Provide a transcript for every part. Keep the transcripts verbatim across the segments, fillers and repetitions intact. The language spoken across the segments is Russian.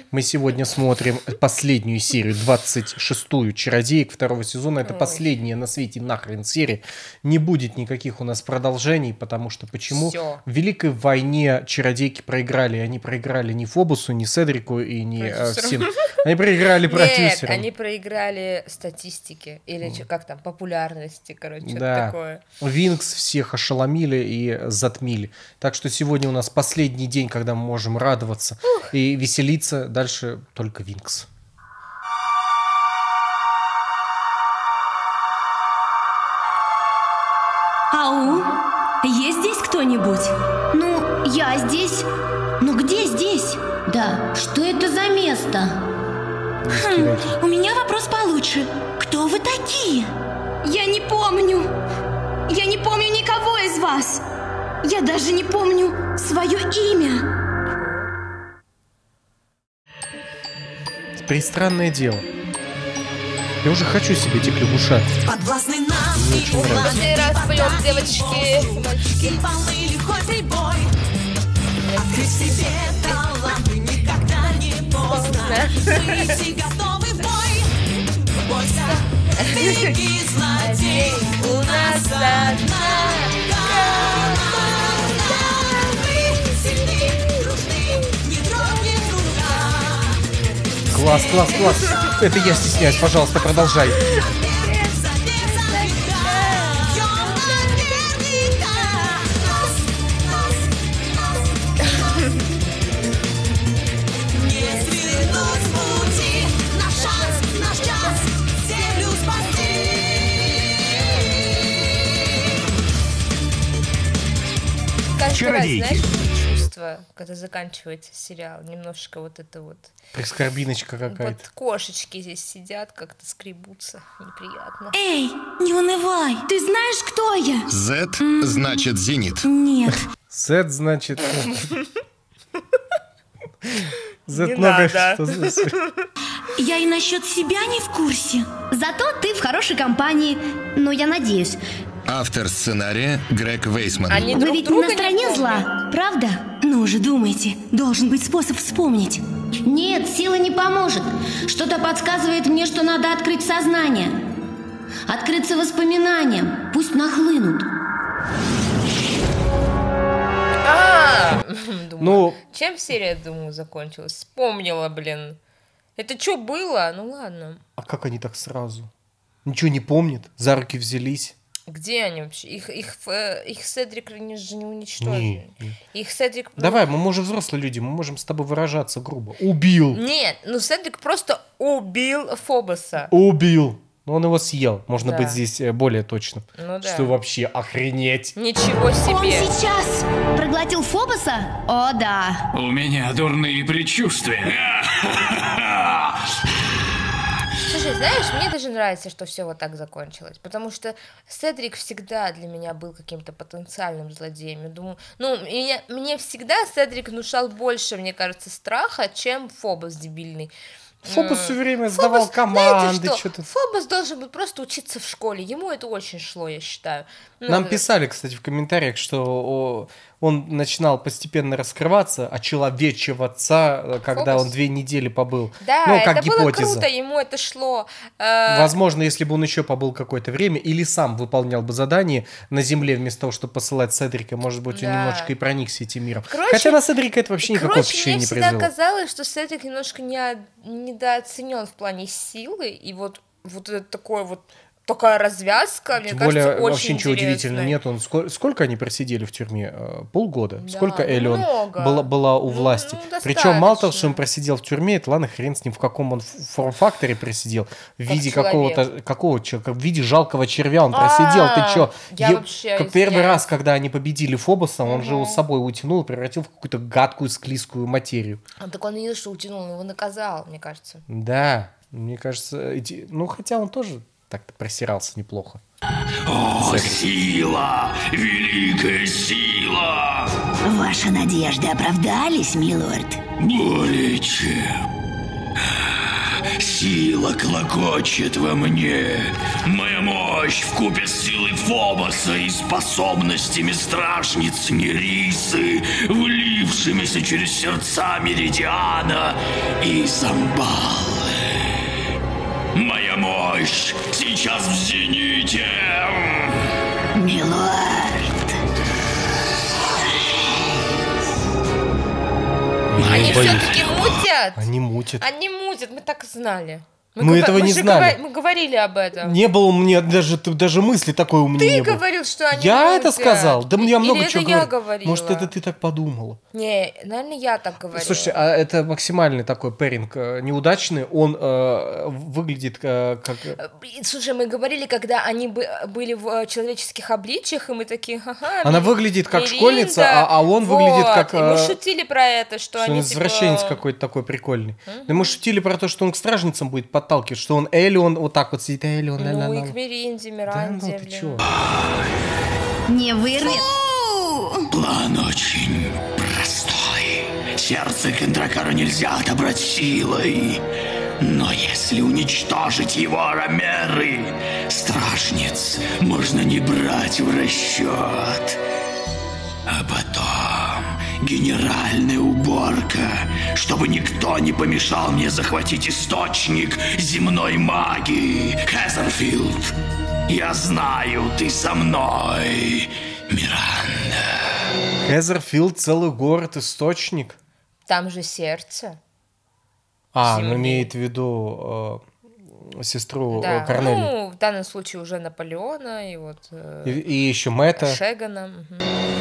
Мы сегодня смотрим последнюю серию, двадцать шестую «Чародеек» второго сезона. Это последняя на свете нахрен серия. Не будет никаких у нас продолжений, потому что почему? Всё. В Великой войне чародейки проиграли. Они проиграли не Фобусу, не Седрику и не э, всем. Они проиграли продюсерам. Нет, они проиграли статистике. Или чё, как там, популярности, короче, что-то Да. такое. Винкс всех ошеломили и затмили. Так что сегодня у нас последний день, когда мы можем радоваться и веселиться. Дальше только Винкс. Ау, есть здесь кто-нибудь? Ну, я здесь. Ну где здесь? Да, что это за место? Хм, у меня вопрос получше. Кто вы такие? Я не помню. Я не помню никого из вас. Я даже не помню свое имя. Пристранное дело. Я уже хочу себе этих лягушат. Подвластный нам Мне очень нравится. Каждый раз поем, девочки, мальчики. Открыть в себе таланты никогда не поздно. Выйти готовый в бой. Бойся, беги, злодей, у нас одна команда. Мы сильны, дружны, не дрогнет рука. Класс, класс, класс. Это я стесняюсь, пожалуйста, продолжай. Каждый раз, Чародейки. знаешь, чувство, когда заканчивается сериал, немножко вот это вот. Прискорбиночка какая-то. Вот кошечки здесь сидят, как-то скребутся, неприятно. Эй, не унывай. Ты знаешь, кто я? Z значит зенит. Нет. Z значит... Z Не много надо. что значит. Я и насчет себя не в курсе. Зато ты в хорошей компании. Ну, я надеюсь. Автор сценария Грег Вейсман. Они Вы друг ведь не друга на стороне помнят. зла, правда? Ну же, думайте. Должен быть способ вспомнить. Нет, сила не поможет. Что-то подсказывает мне, что надо открыть сознание. Открыться воспоминаниям. Пусть нахлынут. А, думаю, Ну, чем серия, думаю, закончилась? Вспомнила, блин. Это что было? Ну ладно. а как они так сразу? Ничего не помнят? За руки взялись? Где они вообще? Их, их, э, их Седрик они же не уничтожили. Не, не. Их Седрик... ну, Давай, мы, мы же взрослые люди, мы можем с тобой выражаться грубо. Убил! Нет, ну Седрик просто убил Фобоса. Убил! Но он его съел. Можно Да. быть здесь э, более точным. Ну да. Что вообще охренеть? Ничего Он себе. сейчас проглотил Фобоса? О, да. У меня дурные предчувствия. Слушай, знаешь, мне даже нравится, что все вот так закончилось, потому что Седрик всегда для меня был каким-то потенциальным злодеем. Я думаю, ну, меня, мне всегда Седрик внушал больше, мне кажется, страха, чем Фобос дебильный. Фобос все время сдавал Фобос, команды, знаете что-то. Фобос должен был просто учиться в школе. Ему это очень шло, я считаю. Ну, Нам писали, кстати, в комментариях, что о, он начинал постепенно раскрываться, очеловечиваться, когда Фобос? он две недели побыл. Да, ну, как это было гипотеза. круто, ему это шло. Э, Возможно, если бы он еще побыл какое-то время, или сам выполнял бы задание на Земле, вместо того, чтобы посылать Седрика, может быть, он Да. немножечко и проникся этим миром. Короче- Хотя на Седрика это вообще никакого Короче, впечатления мне не всегда произвело. казалось, что Седрик немножко не, недооценен в плане силы, и вот, вот это такое вот такая развязка, мне Тем кажется, более, очень вообще ничего удивительного интересная. нет. Он сколько, сколько они просидели в тюрьме? Э, Полгода. Да, Сколько ну, Элеон много. была, была у Ну, власти. ну, Причем мало того, достаточно. что он просидел в тюрьме, это ладно, хрен с ним, в каком он ф- форм-факторе просидел. В виде человек. какого-то, какого человека, в виде жалкого червя он просидел. Ты А, чё? я Е- вообще как Первый извиняюсь. раз, когда они победили Фобоса, он же его с собой утянул и превратил в какую-то гадкую, склизкую материю. А, так он не видел, что утянул, он его наказал, мне кажется. Да, мне кажется, эти... ну хотя он тоже так-то просирался неплохо. О, сила! Великая сила! Ваши надежды оправдались, милорд? Более чем. Сила клокочет во мне. Моя мощь вкупе с силой Фобоса и способностями стражниц Нерисы, влившимися через сердца Меридиана и Замбалы. Моя мощь сейчас в зените. Милорд. Они боюсь. все-таки мутят. Они мутят. Они мутят, мы так знали. Мы гова- этого не же знали. гова- Мы говорили об этом. Не было у меня даже, даже мысли такой у меня Ты не было. говорил, что они Я мутят. это сказал? Да И- я много или чего это я говорю. говорила? Может, это ты так подумала? Не, наверное, я так говорила. Слушайте, а это максимальный такой пэринг э, неудачный. Он э, выглядит э, как... Э, блин, Слушай, мы говорили, когда они бы- были в э, человеческих обличьях, и мы такие, ага. Она Мери- выглядит как Меринда, школьница, а, а он выглядит вот. как... И мы э, шутили про это, что, что они он типа... извращенец какой-то такой прикольный. Да мы шутили про то, что он к стражницам будет подталкивать, что он Элион вот так вот сидит, Элион, Ну, ля-ля-ля. и к Меринде, Да Миранде, ну ты блин. чё? Не вырвет? План очень простой. Сердце Кендракара нельзя отобрать силой. Но если уничтожить его аромеры, стражниц можно не брать в расчет. А потом генеральная уборка, чтобы никто не помешал мне захватить источник земной магии. Хезерфилд, я знаю, ты со мной, Миранда. Хезерфилд, целый город, источник. Там же сердце. А, Земли. он имеет в виду э, сестру Да. э, Корнелии. Ну, в данном случае уже Наполеона и вот э, И, и еще Мэтта. Шегана. Мгм.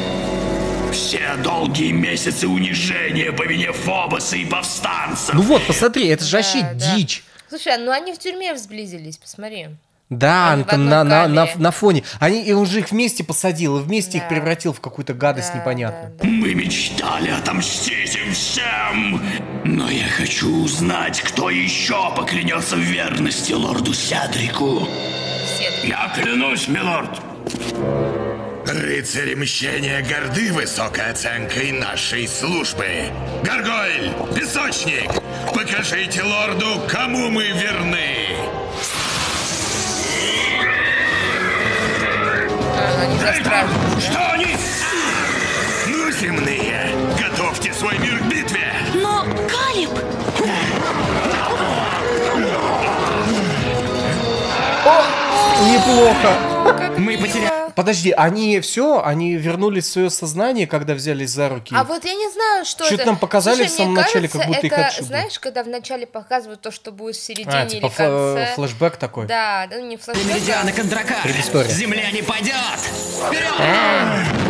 Все долгие месяцы унижения по вине Фобоса и повстанцев. Ну вот, посмотри, это же Да, вообще да. дичь. Слушай, ну они в тюрьме взблизились, посмотри. Да, Они ну в там одной на, на, на, камере. на фоне. Они, и он же их вместе посадил, и вместе их Да. превратил в какую-то гадость Да, непонятную. да, да. Мы мечтали отомстить им всем. Но я хочу узнать, кто еще поклянется в верности лорду Седрику. Все. Я клянусь, милорд. Рыцари мщения горды высокой оценкой нашей службы. Гаргойль, песочник, покажите лорду, кому мы верны. А, они за стражу. Что они? Ну, земные, готовьте свой мир к битве. Но, Калиб! Неплохо. Мы потеряли... Подожди, они все, они вернулись в свое сознание, когда взялись за руки. А вот я не знаю, что Что-то это. нам показали Слушай, в самом мне начале, кажется, как будто их это, отшибли. знаешь, когда в начале показывают то, что будет в середине А, или типа в конце. флэ- флешбэк такой. Да, да, ну не флешбэк. Меридиана Кондракар. Предыстория. Земля не падет. Вперед!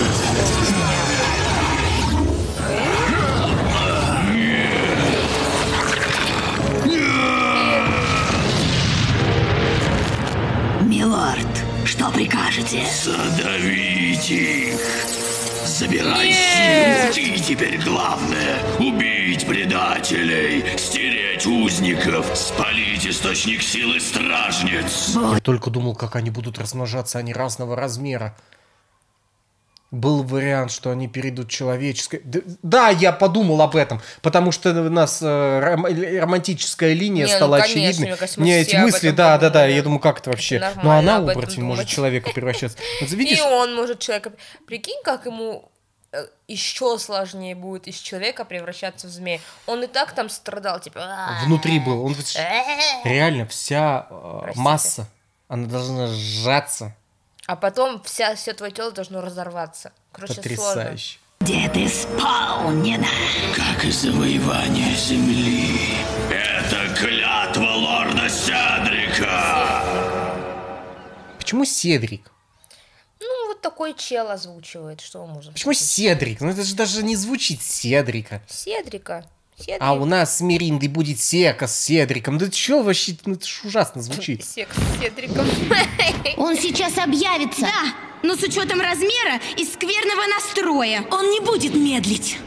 Милорд, что прикажете? Задавить их. Забирай Нет. силу. И теперь главное — убить предателей, стереть узников, спалить источник силы стражниц. Я только думал, как они будут размножаться, они разного размера. Был вариант, что они перейдут в человеческое. Д- Да, я подумал об этом, потому что у нас э, ром- романтическая линия Не, ну, стала конечно, очевидной. мне кажется, мы Мне все эти об мысли, этом да, да, да. подумали. Я думаю, как это вообще? Это Ну, нормально она, об этом оборотень, может думать. человека превращаться. Вот видишь? И он может человека... Прикинь, как ему э, еще сложнее будет из человека превращаться в змея. Он и так там страдал, типа... «А-а-а». Внутри был. Он вот Э-э-э. реально вся э, Простите. масса, она должна сжаться. А потом вся, все твое тело должно разорваться. Короче, сложно. Потрясающе. Дед исполнено. Как и завоевание земли. Это клятва лорда Седрика. Почему Седрик? Ну, вот такой чел озвучивает, что мы можем Почему сказать? Седрик? Ну это же даже не звучит Седрика. Седрика. Седрик. А у нас с Мириндой будет Сека с Седриком. Да что вообще, ну это ж ужасно звучит. Сек с Седриком. Он сейчас объявится. Да, но с учетом размера и скверного настроя он не будет медлить.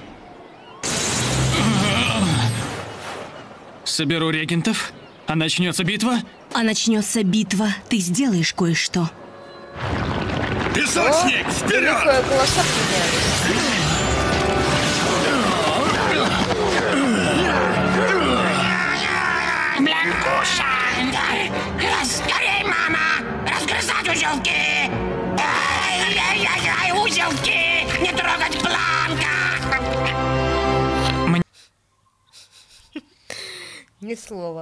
Соберу регентов, а начнется битва. А начнется битва, ты сделаешь кое-что. Песочник, вперед! Какой голосок меняется. Скорей, мама! Разгрызать узелки! Ай-яй-яй-яй, узелки! Не трогать Бланка! Ни слова.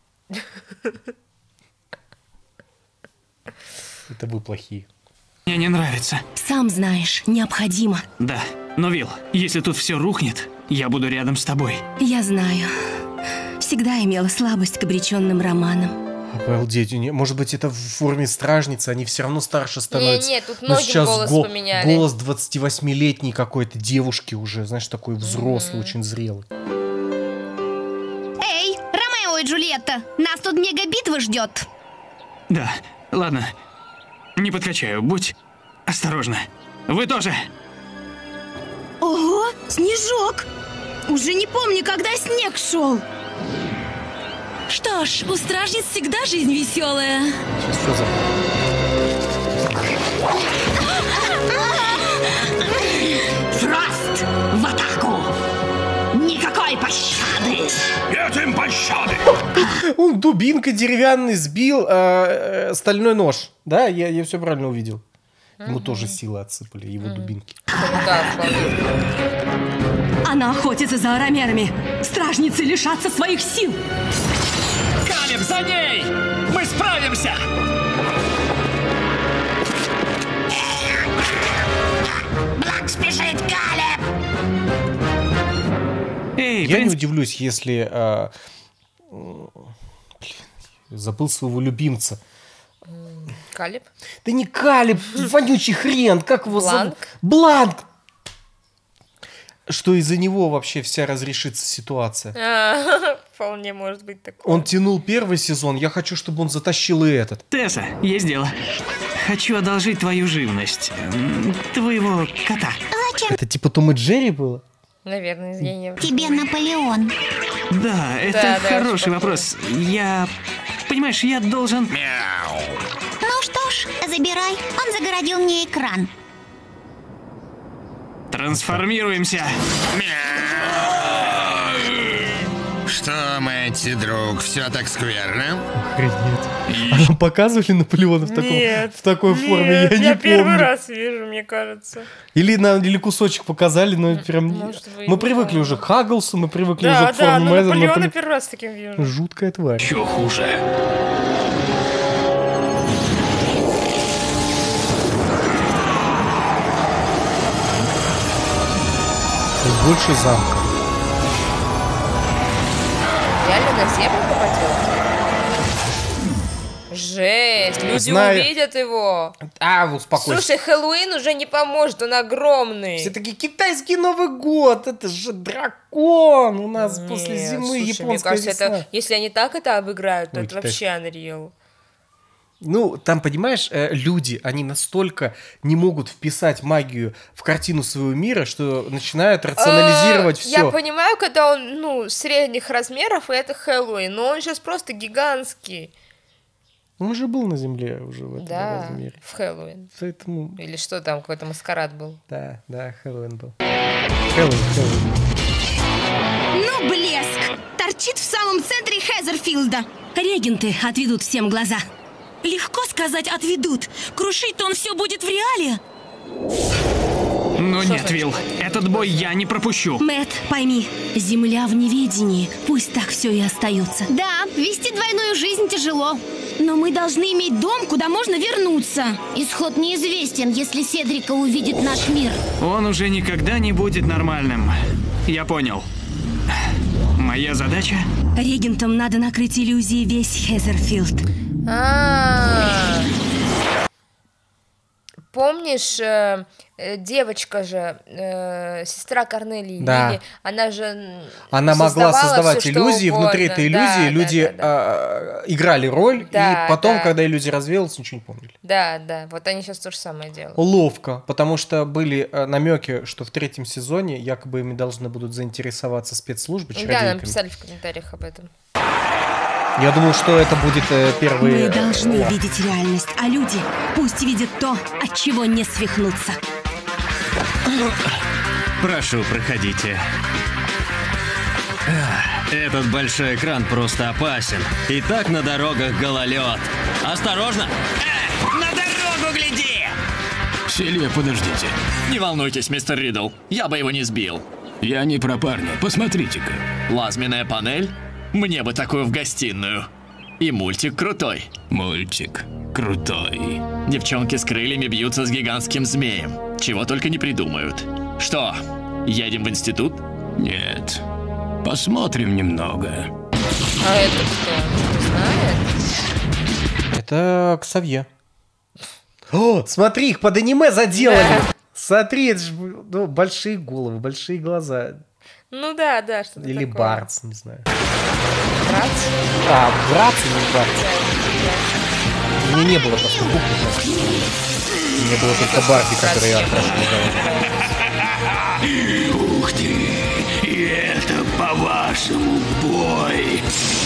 Это вы плохие. Мне не нравится. Сам знаешь, необходимо. Да, но, Вилл, если тут все рухнет, я буду рядом с тобой. Я знаю. Всегда имела слабость к обреченным романам. Обалдеть, у нее- может быть, это в форме стражницы, они все равно старше становятся. Не-не, тут Но многим сейчас голос го- поменяли. голос двадцативосьмилетней какой-то девушки уже, знаешь, такой взрослый, очень зрелый. Эй, Ромео и Джульетта, нас тут мегабитва ждет. Да, ладно. Не подкачаю, будь осторожна. Вы тоже. Ого, снежок! Уже не помню, когда снег шел. Что ж, у стражниц всегда жизнь веселая. Сейчас все забыл. Фрост! В атаку! Никакой пощады! Нет им пощады! Он дубинкой деревянной сбил э, э, стальной нож. Да, я, я все правильно увидел. Ему тоже силы отсыпали, его дубинки. Ну да, вполне. Она охотится за аромерами. Стражницы лишатся своих сил. Калеб, за ней! Мы справимся! Бланк спешит, Калеб! Эй, Я не принц... удивлюсь, если... э, м, блин, забыл своего любимца. Калеб? Да не Калеб, вонючий хрен, как его зовут? Бланк? Бланк! Что из-за него вообще вся разрешится ситуация. А, вполне может быть такое. Он тянул первый сезон, я хочу, чтобы он затащил и этот. Тесса, есть дело. Хочу одолжить твою живность. М, Твоего кота. Это типа Том и Джерри было? Наверное, я не... Тебе Наполеон. Да, это Да, да, хороший что вопрос. Я... Понимаешь, я должен... Ну что ж, забирай. Он загородил мне экран. Трансформируемся. Что, Мэтти, друг, все так скверно? Охренеть. А нам показывали Наполеона в, таком, Нет, в такой форме? Нет, Я не я первый помню. раз вижу, мне кажется. Или, нам, или кусочек показали, но прям... может быть, мы не привыкли помню. уже к Хагглсу, мы привыкли уже Да, к да, форме но Мэддена, Наполеона Наполе- первый раз таким вижу. Жуткая тварь. Еще хуже. Больше замка. Реально на землю попадет? Жесть, люди Знаю. увидят его. А, успокойся. Слушай, Хэллоуин уже не поможет, он огромный. Все таки китайский Новый год, это же дракон у нас Нет, после зимы, слушай, мне японская кажется, весна. это, если они так это обыграют, то Ой, это китайский. вообще Unreal. Ну, там, понимаешь, э, люди, они настолько не могут вписать магию в картину своего мира, что начинают рационализировать Э, все. Я понимаю, когда он, ну, средних размеров, и это Хэллоуин, но он сейчас просто гигантский. Он же был на земле уже в этом Да, размере. в Хэллоуин. Поэтому, Или что там, какой-то маскарад был. да, да, Хэллоуин был. Хэллоуин, Хэллоуин. Ну, блеск! Торчит в самом центре Хезерфилда. Регенты отведут всем глаза. Легко сказать «отведут». Крушить-то он все будет в реале. Ну Что нет, значит? Вилл, этот бой я не пропущу. Мэтт, пойми, земля в неведении. Пусть так все и остается. Да, вести двойную жизнь тяжело. Но мы должны иметь дом, куда можно вернуться. Исход неизвестен, если Седрика увидит наш мир. Он уже никогда не будет нормальным. Я понял. Моя задача... Регентам надо накрыть иллюзией весь Хезерфилд. А, помнишь, э, э, девочка же, э, сестра Корнелии, Да. Лили, она же м, Она могла создавала создавать всё, что иллюзии, внутри угодно. этой иллюзии Да, люди да, да, да. а, играли роль, Да, и потом, да. когда иллюзия развеялась, ничего не помнили. Да, да, вот они сейчас то же самое делают. Ловко, потому что были намеки, что в третьем сезоне якобы ими должны будут заинтересоваться спецслужбы Да, нам чародейками. писали в комментариях об этом. Я думал, что это будет э, первый... Мы э, должны о. видеть реальность, а люди пусть видят то, от чего не свихнуться. Прошу, проходите. Этот большой экран просто опасен. И так на дорогах гололед. Осторожно! Э, на дорогу гляди! Сильвия, подождите. Не волнуйтесь, мистер Ридл, я бы его не сбил. Я не про парня, посмотрите-ка. Плазменная панель? Мне бы такую в гостиную. И мультик крутой. Мультик крутой. Девчонки с крыльями бьются с гигантским змеем. Чего только не придумают. Что, едем в институт? Нет. Посмотрим немного. А это кто? Кто знает? Это Ксавье. О, смотри, их под аниме заделали. Да. Смотри, это ж, ну, большие головы, большие глаза. Ну да, да, что-то Или такое. Бартс, не знаю. Братц? А, Братс или Бартс? У меня не было просто буквы. У меня было только Барби, которую я хорошо назвал. Ух ты! И это, по-вашему, бой!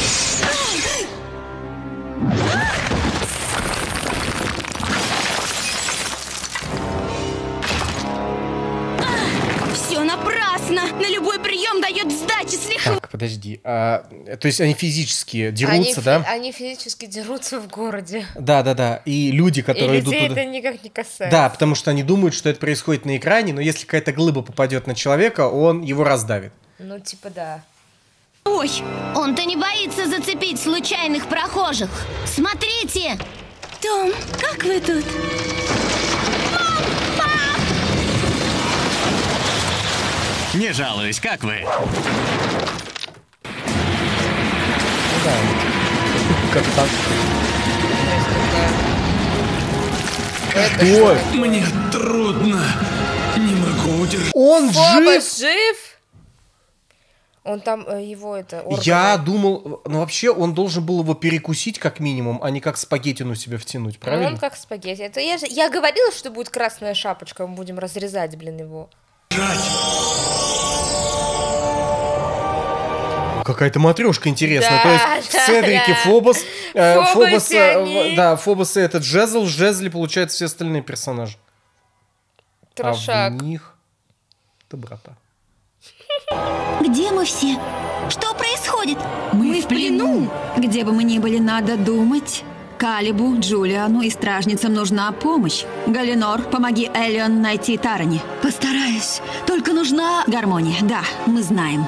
Все напрасно! На любой прием дает сдачи с лихвой. Так, подожди. А, то есть они физически Они, дерутся, фи- да? они физически дерутся в городе. Да, да, да. И люди, которые И идут людей туда. это никак не касается. Да, потому что они думают, что это происходит на экране, но если какая-то глыба попадет на человека, он его раздавит. Ну, типа, да. Ой, Он-то не боится зацепить случайных прохожих. Смотрите! Том, как вы тут? Не жалуюсь, как вы? Как так? Это Ой, Мне трудно. Не могу удержать. он жив! Фобос жив? Он там, э, его это, органы. Я думал, ну вообще он должен был его перекусить как минимум, а не как спагетти на себя втянуть, правильно? Он как спагетти. Это я же, я говорила, что будет красная шапочка, мы будем разрезать, блин, его. Какая-то матрешка интересная. Да, То есть да, в Седрике да. Фобос, э, Фобосе Фобос, э, они. в- да, Фобос и этот Жезл, в Жезле получаются все остальные персонажи. Трошак. А в них доброта. Где мы все? Что происходит? Мы в плену. Где бы мы ни были, надо думать. Калибу, Джулиану и стражницам нужна помощь. Галинор, помоги Элион найти Тарани. Постараюсь. Только нужна гармония. Да, мы знаем.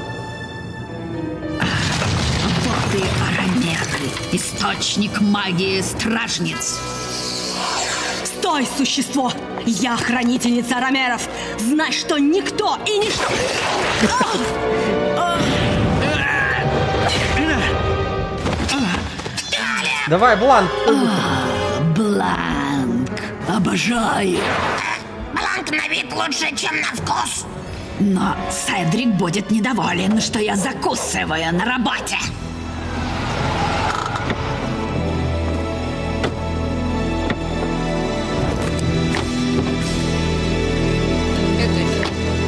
Вот и Арамеры, источник магии стражниц. Стой, существо! Я хранительница Арамеров. Знай, что никто и ничто... Давай, Бланк! Бланк. Обожаю. Бланк на вид лучше, чем на вкус. Но Седрик будет недоволен, что я закусываю на работе. Это еще.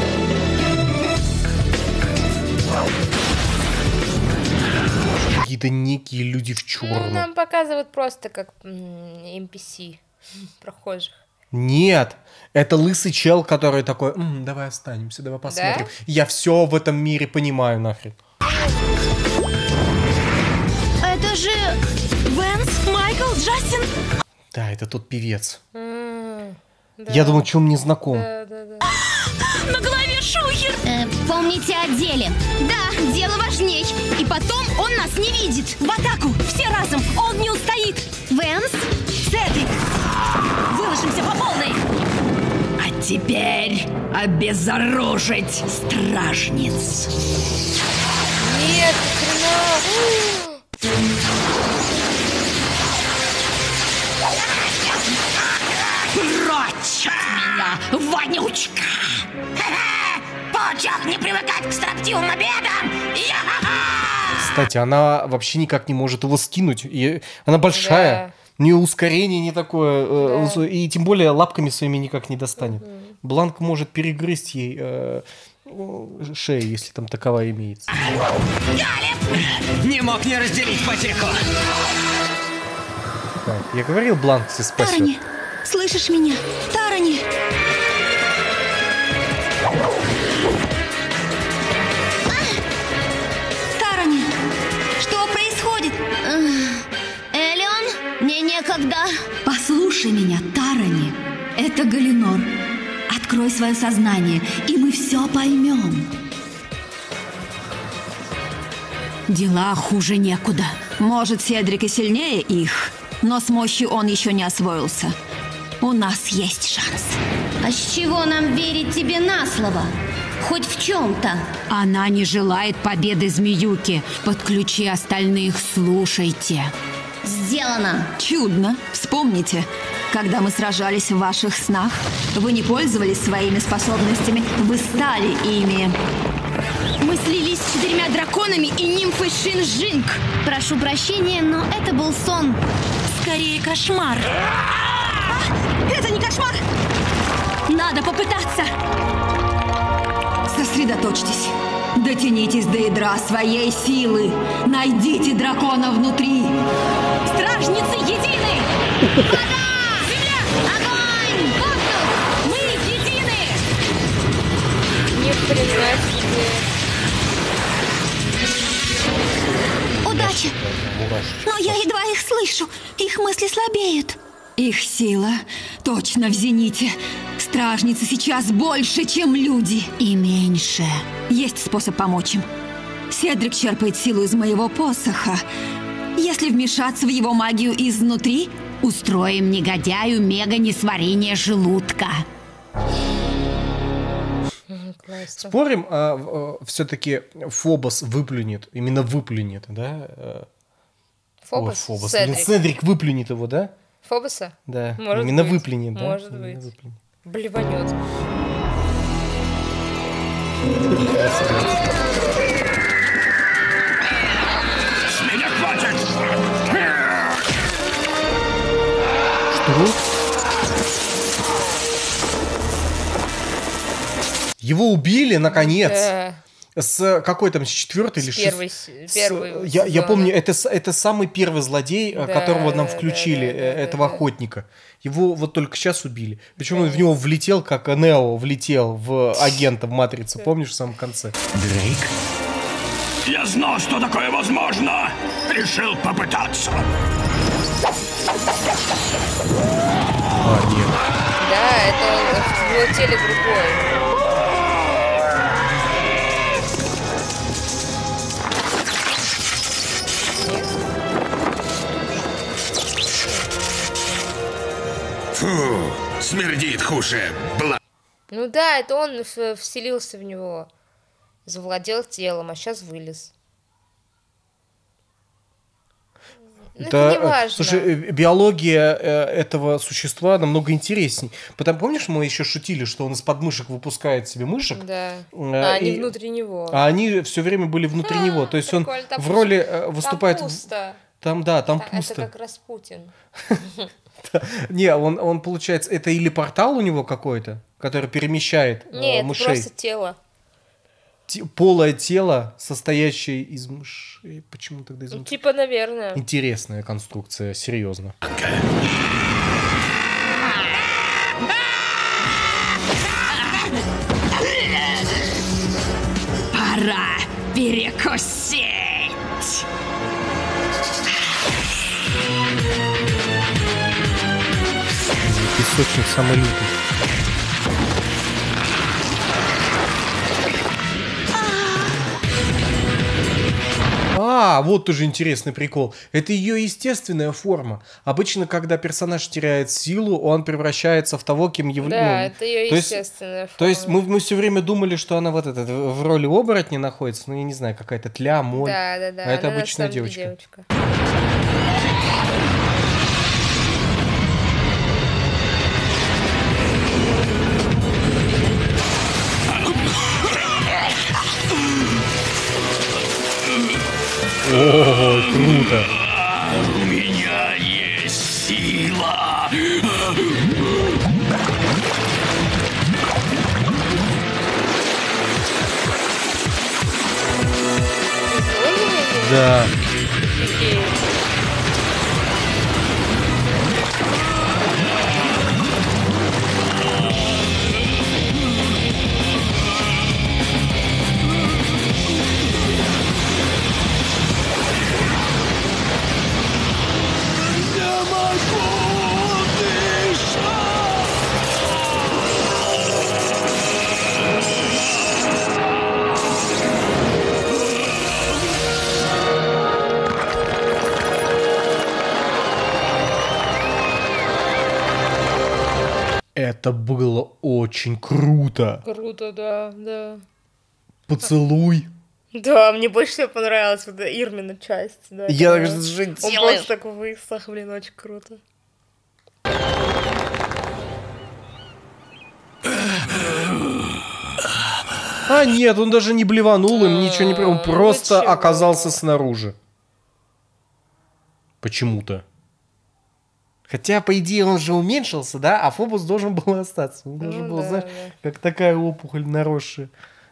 Какие-то некие люди в Ну, черном. нам показывают просто как м, эн пи си прохожих. Нет, это лысый чел, который такой, «М, давай останемся, давай посмотрим. Я все в этом мире понимаю нахрен. Это же... Вэнс, Майкл, Джастин. Да, это тот певец. М, да. Я думал, что он мне знаком. Да, да, да. На голове шухер. Э, помните о деле. Да, дело важней. И потом он нас не видит. В атаку, все разом, он не устоит. Вэнс? Седрик, выложимся по полной. А теперь обезоружить стражниц. Нет, хрена. Прочь от меня, вонючка! Паучок, не привыкать к строптивым обедам! Я-ха-ха! Кстати, она вообще никак не может его скинуть. И она большая. Да. У нее ускорение не такое. э, Да. ус- И тем более лапками своими никак не достанет. Бланк может перегрызть ей э, э, шею, если там таковая имеется. Не мог не разделить потеху. Так, я говорил, Бланк все спасет. Тарани, слышишь меня? Тарани. Да. Послушай меня, Тарани. Это Галинор. Открой свое сознание, и мы все поймем. Дела хуже некуда. Может, Седрик и сильнее их, но с мощью он еще не освоился. У нас есть шанс. А с чего нам верить тебе на слово? Хоть в чем-то. Она не желает победы Змеюки. Подключи остальных, слушайте. Сделано. Чудно. Вспомните, когда мы сражались в ваших снах, вы не пользовались своими способностями, вы стали ими. Мы слились с четырьмя драконами и нимфой Шинжинг. Прошу прощения, но это был сон. Скорее кошмар. А, это не кошмар. Надо попытаться. Сосредоточьтесь. Дотянитесь до ядра своей силы. Найдите дракона внутри. Стражницы едины! Вода! Земля! Огонь! Воздух! Мы едины! Не хрена себе. Удачи! Но я едва их слышу. Их мысли слабеют. Их сила точно в зените. Стражницы сейчас больше, чем люди. И меньше. Есть способ помочь им. Седрик черпает силу из моего посоха. Если вмешаться в его магию изнутри, устроим негодяю мега-несварение желудка. Спорим, а, а, все-таки Фобос выплюнет, именно выплюнет, да? Фобос? Ой, Фобос. Седрик. Блин, Седрик выплюнет его, да? Фобоса? Да, Может именно быть. выплюнет, да? Может Именно быть. выплюнет. Блеванет. С меня хватит! Что? Его убили, наконец. Да. С какой там, с четвертой или первый, шест- первый с- я, я сезона. помню, это, с- это самый первый злодей, Да, которого нам да, включили, да, да, э, да, этого да. охотника. Его вот только сейчас убили. Причем он в него влетел, как Нео влетел в агента в Матрицу. Помнишь, в самом конце? Дрейк? Я знал, что такое возможно. Решил попытаться. А, нет. Да, это в его теле другой. Фу, смердит хуже. Бла. Ну да, это он в- вселился в него. Завладел телом, а сейчас вылез. Ну, Да, это не важно. слушай, э, биология э, этого существа намного интересней. Потому помнишь, мы еще шутили, что он из подмышек выпускает себе мышек? Да. Э, А они и- внутри него. А они все время были внутри А, него. То есть он прикольно, там в роли пусто. э, выступает. Там в- пусто. Там, да, там А, пусто. Это как Распутин. Не, он, он получается, это или портал у него какой-то, который перемещает э, Нет, это мышей. просто тело. Те- полое тело, состоящее из мышей. Почему тогда из Ну, мышей? типа, наверное. Интересная конструкция, серьезно. Пора перекусить. Песочник самый лютый. А, вот тоже интересный прикол. Это ее естественная форма. Обычно, когда персонаж теряет силу, он превращается в того, кем является. Да, это её естественная То есть форма. мы, мы все время думали, что она вот это, в роли оборотня находится, ну я не знаю, какая-то тля, моль. Да, да, да. А это она на обычная самом деле девочка. девочка. О, круто. У меня есть сила. Да. Не могу! Это было очень круто. Круто, да, да. Поцелуй. Да, мне больше всего понравилась вот эта Ирмина часть. Да, я так же Он просто так высох, блин, очень круто. А нет, он даже не блеванул им, ничего не... Он просто Ничего. оказался снаружи. Почему-то. Хотя, по идее, он же уменьшился, да? А Фобос должен был остаться. Он должен Ну был, да, знаешь, да. как такая опухоль наросшая.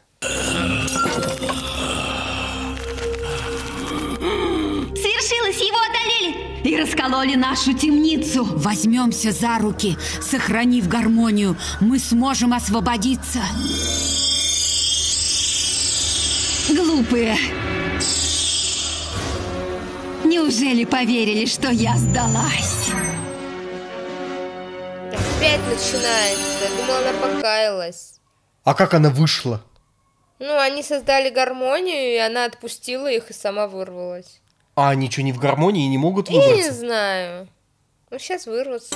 Свершилось, его одолели и раскололи нашу темницу. Возьмемся за руки, сохранив гармонию, мы сможем освободиться. Глупые. Неужели поверили, что я сдалась? Опять начинается. Я думала, она покаялась. А как она вышла? Ну, они создали гармонию, и она отпустила их и сама вырвалась. А они что, не в гармонии и не могут Я не выбраться? знаю. Ну, сейчас вырваться.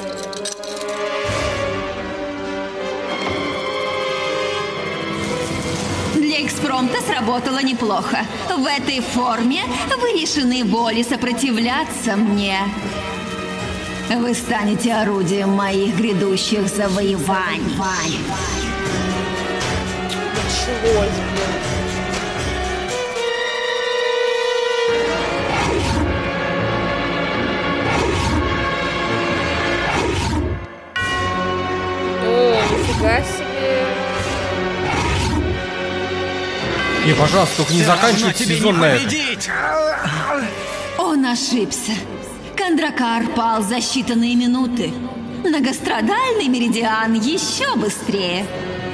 Для экспромта сработало неплохо. В этой форме вы лишены воли сопротивляться мне. Вы станете орудием моих грядущих завоеваний. Началось, блин. О, нифига себе. Не, пожалуйста, только не заканчивай сезон на это. Он ошибся. Кондракар пал за считанные минуты. Многострадальный меридиан еще быстрее.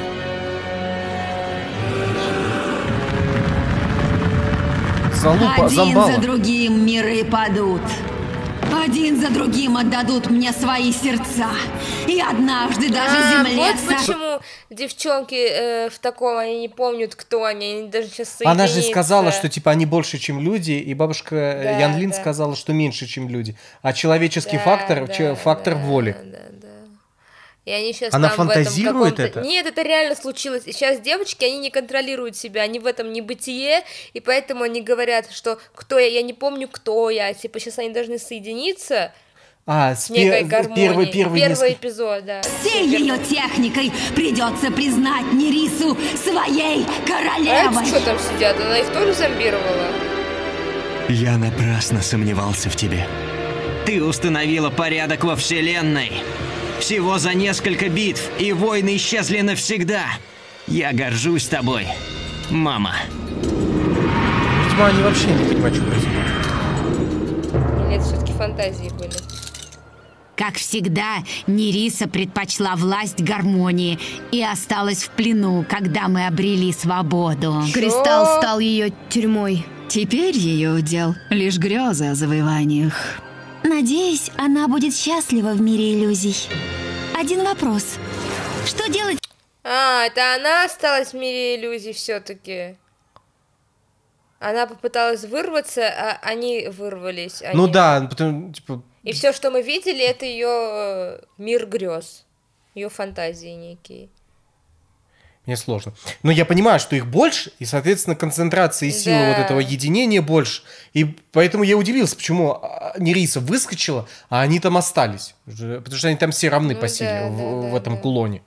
Залупа, Один замбала. за другим миры падут. Один за другим отдадут мне свои сердца. И однажды даже А, земле... вот со- почему девчонки э, в таком, они не помнят, кто они, они даже сейчас Она соединятся. же сказала, что типа они больше, чем люди, и бабушка э, Да, Ян Лин да. сказала, что меньше, чем люди. А человеческий Да, фактор, да, че- фактор да, воли. да, да. И они сейчас Она там в этом фантазирует каком-то- это? Нет, это реально случилось. И сейчас девочки, они не контролируют себя, они в этом небытие, и поэтому они говорят, что кто я, я не помню, кто я. Типа сейчас они должны соединиться А, с с некой пер- гармонией. первый, первый, Первый несколько- эпизод, да. Всей ее техникой придется признать Нерису своей А королевой. это что там сидят? Она их тоже зомбировала? Я напрасно сомневался в тебе. Ты установила порядок во Вселенной. Всего за несколько битв, и войны исчезли навсегда. Я горжусь тобой, мама. Видимо, они вообще не понимают, что происходит. Или это все-таки фантазии были? Как всегда, Нериса предпочла власть гармонии и осталась в плену, когда мы обрели свободу. Кристалл стал ее тюрьмой. Теперь ее удел лишь грезы о завоеваниях. Надеюсь, она будет счастлива в мире иллюзий. Один вопрос. Что делать? А, это она осталась в мире иллюзий все-таки. Она попыталась вырваться, а они вырвались. Ну Они- да, потом, типа, И все, что мы видели, это ее мир грез, ее фантазии некие. мне сложно. Но я понимаю, что их больше, и, соответственно, концентрация и сила Да. вот этого единения больше. И поэтому я удивился, почему а, Нериса выскочила, а они там остались. Уже- Потому что они там все равны Ну по силе да, в, да, в да, этом да. кулоне.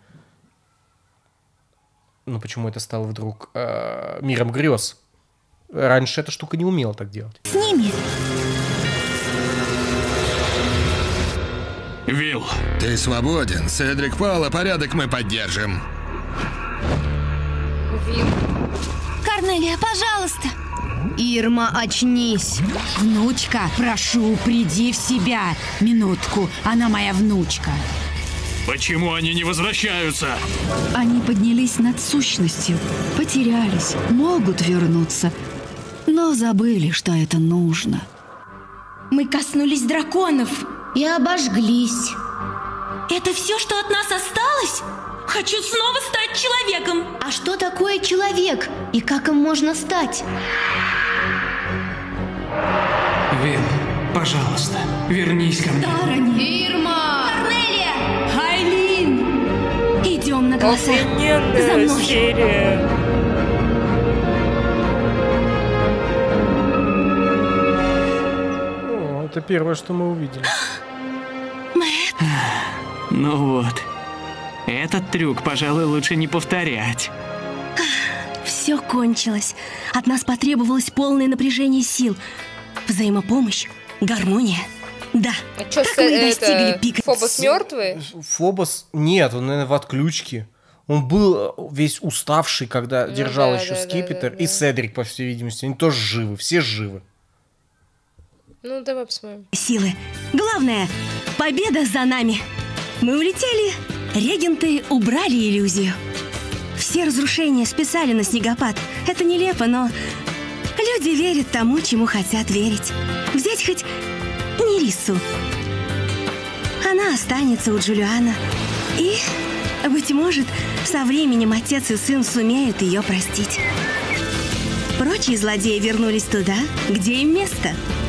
Ну почему это стало вдруг э, миром грез? Раньше эта штука не умела так делать. С ними. Вилл. Ты свободен. Седрик пал, а порядок мы поддержим. Корнелия, пожалуйста. Ирма, очнись. Внучка, прошу, приди в себя. Минутку, она моя внучка. Почему они не возвращаются? Они поднялись над сущностью, потерялись, могут вернуться, но забыли, что это нужно. Мы коснулись драконов. И обожглись. Это все, что от нас осталось? Хочу снова стать человеком. А что такое человек? И как им можно стать? Вилл, пожалуйста, вернись ко мне. Тарани! Ирма! Корнелия! Айлин! Идем на голоса. За мной. Серия. О, это первое, что мы увидели. Ну вот. Этот трюк, пожалуй, лучше не повторять. Все кончилось. От нас потребовалось полное напряжение сил. Взаимопомощь, гармония. Да, а чё, так мы и достигли пика. Фобос мертвый? Фобос, нет, он, наверное, в отключке. Он был весь уставший, когда ну, держал да, еще да, скипетр. Да, да, и да. Седрик, по всей видимости, они тоже живы, все живы. Ну, давай посмотрим. Силы. Главное, победа за нами. Мы улетели, регенты убрали иллюзию. Все разрушения списали на снегопад. Это нелепо, но люди верят тому, чему хотят верить. Взять хоть Нерису. Она останется у Джулиана. И, быть может, со временем отец и сын сумеют ее простить. Прочие злодеи вернулись туда, где им место.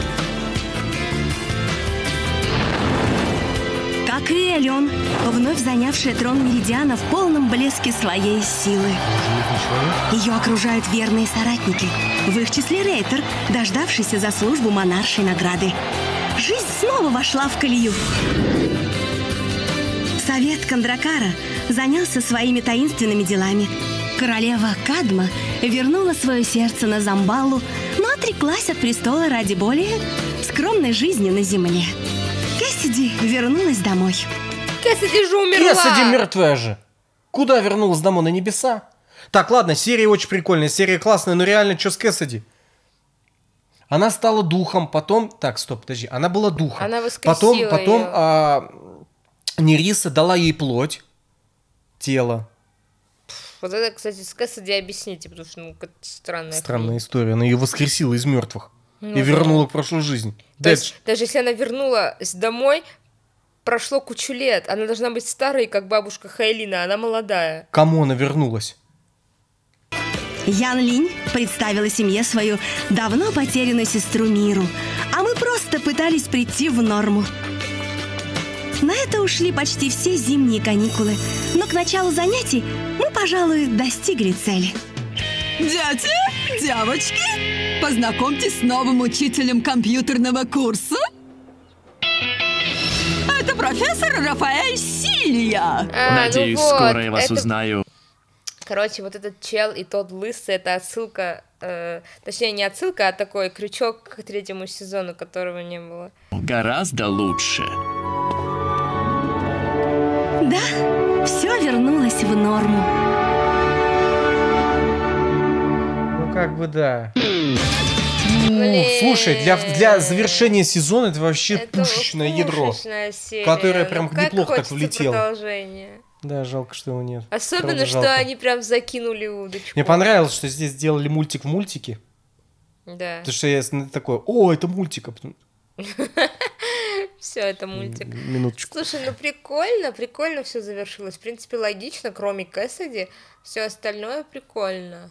Как и Элион, вновь занявшая трон Меридиана в полном блеске своей силы. Ее окружают верные соратники, в их числе Рейтер, дождавшийся за службу монаршей награды. Жизнь снова вошла в колею. Совет Кондракара занялся своими таинственными делами. Королева Кадма вернула свое сердце на Замбалу, но отреклась от престола ради более скромной жизни на земле. Кэссиди вернулась домой. Кэссиди же умерла. Кэссиди мертвая же. Куда вернулась домой? На небеса? Так, ладно, серия очень прикольная, серия классная, но реально, что с Кэссиди? Она стала духом, потом... Так, стоп, подожди. Она была духом. Она воскресила Потом, потом ее. а, Нериса дала ей плоть, тело. Вот это, кстати, с Кэссиди объясните, потому что, ну, какая-то странная Странная хрень. история. Она ее воскресила из мертвых. Ну, и да. вернула в прошлую жизнь. То есть, даже если она вернулась домой, прошло кучу лет. Она должна быть старой, как бабушка Хайлина, она молодая. Кому она вернулась? Ян Линь представила семье свою давно потерянную сестру Миру, а мы просто пытались прийти в норму. На это ушли почти все зимние каникулы, но к началу занятий мы, пожалуй, достигли цели. Дети, девочки, познакомьтесь с новым учителем компьютерного курса. Это профессор Рафаэль Силья. А, Надеюсь, ну вот, скоро я вас это... узнаю. Короче, вот этот чел и тот лысый, это отсылка, э, точнее не отсылка, а такой крючок к третьему сезону, которого не было. Гораздо лучше. Да, все вернулось в норму. Ну как бы да. Ну, слушай, для, для завершения сезона это вообще это пушечное ядро, серия. которое прям ну, неплохо так влетело. Продолжение. Да, жалко, что его нет. Особенно, Правда, что жалко. они прям закинули удочку. Мне понравилось, что здесь сделали мультик в мультике. Да. Потому что я такой, о, это мультик. Все, это мультик. Минуточку. Слушай, ну прикольно, прикольно все завершилось. В принципе, логично, кроме Кэссиди, все остальное прикольно.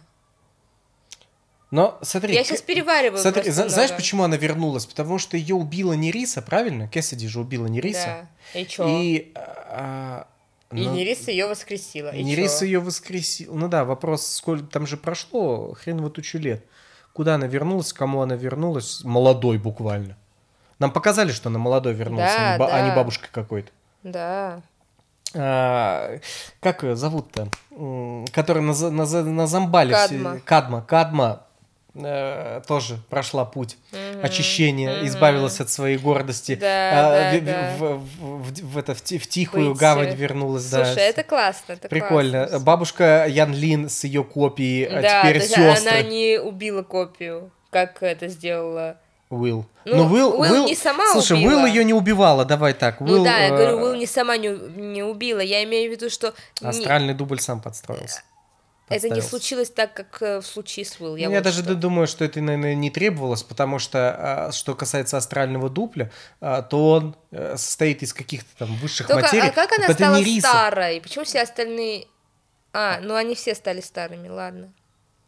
Но смотри, я сейчас перевариваю. Смотри, знаешь, много. Почему она вернулась? Потому что ее убила Нериса, правильно? Кэссиди же убила Нериса. Да. И чё? И, а, и ну, Нериса ее воскресила. И Нериса ее воскресила. Ну да, вопрос, сколько там же прошло, хрен его тучу лет. Куда она вернулась, кому она вернулась? Молодой буквально. Нам показали, что она молодой вернулась, да, а, не, да. а не бабушка какой-то. Да. А, как ее зовут-то? Которая на, на, на Замбале. Кадма. Все, Кадма. Кадма. Тоже прошла путь угу, очищения, угу. избавилась от своей гордости, да, а, да, в, да. В, в, в, в, это, в, в тихую Быть. гавань вернулась. Слушай, да. это классно, это прикольно. Классно. Бабушка Ян Лин с ее копией, да, а теперь сестры. Она не убила копию, как это сделала Уилл. Ну, Но Уилл, Уилл, Уилл не сама слушай, убила. Уилл ее не убивала, давай так. Ну Уилл, да, я э... говорю, Уилл не сама не, не убила, я имею в виду, что... Астральный не... дубль сам подстроился. Это не случилось так, как в случае с Уилл. Я, я я вот даже что. думаю, что это, наверное, не требовалось, потому что, что касается астрального дупля, то он состоит из каких-то там высших Только, материй. а как она это стала не старой? Почему все остальные... А, ну они все стали старыми, ладно.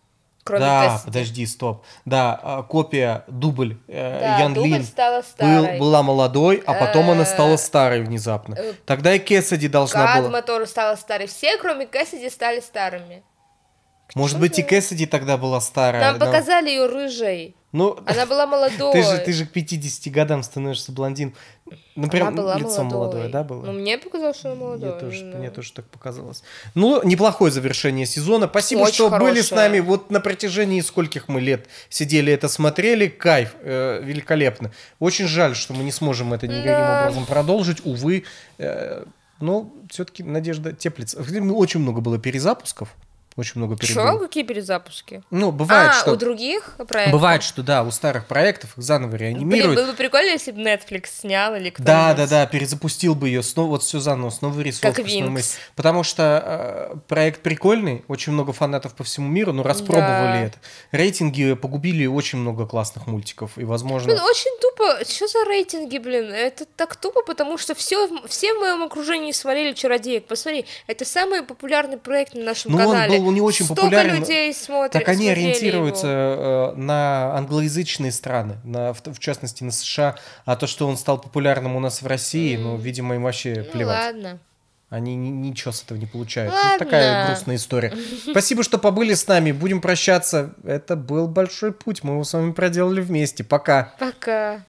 Кроме да, Кэссиди. подожди, стоп. Да, а, копия, дубль э, Да, Ян дубль Лин стала был, старой. была молодой, а потом она стала Э, старой внезапно. э, Тогда и Кэссиди должна Кадма была... тоже стала старой. Все, кроме Кэссиди, стали старыми. Может быть, и Кэссиди тогда была старая. Нам но- показали ее рыжей. Ну, Она была молодой. Ты же, ты же к пятидесяти годам становишься блондин. Ну, прям Она была лицо молодой. молодое, да, было? Ну, мне показалось, что она Мне молодой. тоже, да. мне тоже так показалось. Ну, неплохое завершение сезона. Спасибо, Очень что были с хорошее. нами. Вот на протяжении скольких мы лет сидели это смотрели. Кайф. э, великолепно. Очень жаль, что мы не сможем это никаким Да. образом продолжить. Увы. Э, но все-таки надежда теплится. Очень много было перезапусков. Очень много Чё? перебыло. Какие перезапуски? Ну, бывает, а, что... у других проектов? Бывает, что да, у старых проектов их заново Блин, реанимируют. было бы прикольно, если бы Netflix снял или кто-нибудь. Да, да, да, перезапустил бы ее снова, вот все заново, снова рисовку. Как снова Винкс. мысль. Потому что э, проект прикольный, очень много фанатов по всему миру, но распробовали Да. это. Рейтинги погубили очень много классных мультиков, и, возможно... Блин, очень тупо. Что за рейтинги, блин? Это так тупо, потому что все, все в моем окружении смотрели «Чародеек». Посмотри, это самый популярный проект на нашем Ну, он канале. был не очень Столько популярен. людей смотрят. Так они смотрели ориентируются его. э, на англоязычные страны, на, в, в частности на США. А то, что он стал популярным у нас в России, ну, видимо, им вообще Ну плевать. ладно. Они ни- ничего с этого не получают. Ну, Ладно. такая грустная история. Спасибо, что побыли с нами. Будем прощаться. Это был большой путь. Мы его с вами проделали вместе. Пока. Пока.